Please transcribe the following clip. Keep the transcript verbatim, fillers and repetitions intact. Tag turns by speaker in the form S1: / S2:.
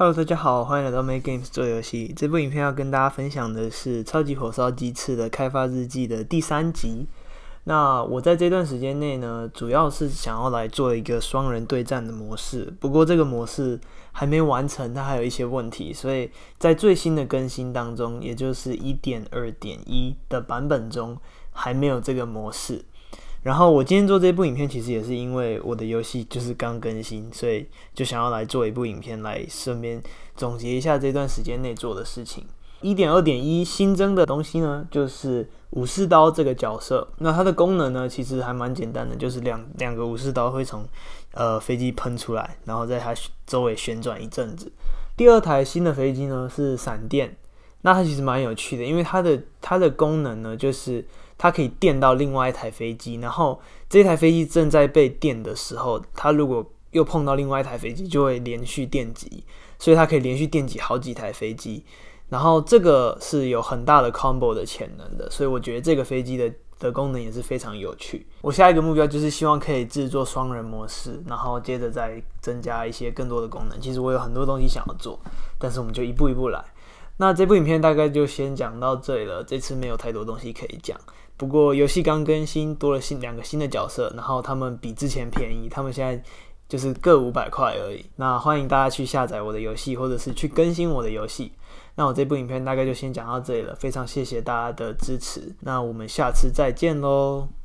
S1: Hello， 大家好，欢迎来到 Make Games 做游戏。这部影片要跟大家分享的是《超级火烧鸡翅》的开发日记的第三集。那我在这段时间内呢，主要是想要来做一个双人对战的模式，不过这个模式还没完成，它还有一些问题，所以在最新的更新当中，也就是 一点二点一 的版本中，还没有这个模式。然后我今天做这部影片，其实也是因为我的游戏就是刚更新，所以就想要来做一部影片，来顺便总结一下这段时间内做的事情。一点二点一 新增的东西呢，就是武士刀这个角色。那它的功能呢，其实还蛮简单的，就是两两个武士刀会从呃飞机喷出来，然后在它周围旋转一阵子。第二台新的飞机呢是闪电，那它其实蛮有趣的，因为它的它的功能呢，就是它可以电到另外一台飞机，然后这台飞机正在被电的时候，它如果又碰到另外一台飞机，就会连续电击，所以它可以连续电击好几台飞机。然后这个是有很大的 combo 的潜能的，所以我觉得这个飞机的的功能也是非常有趣。我下一个目标就是希望可以制作双人模式，然后接着再增加一些更多的功能。其实我有很多东西想要做，但是我们就一步一步来。那这部影片大概就先讲到这里了，这次没有太多东西可以讲。不过游戏刚更新，多了新两个新的角色，然后他们比之前便宜，他们现在就是各五百块而已。那欢迎大家去下载我的游戏，或者是去更新我的游戏。那我这部影片大概就先讲到这里了，非常谢谢大家的支持，那我们下次再见咯。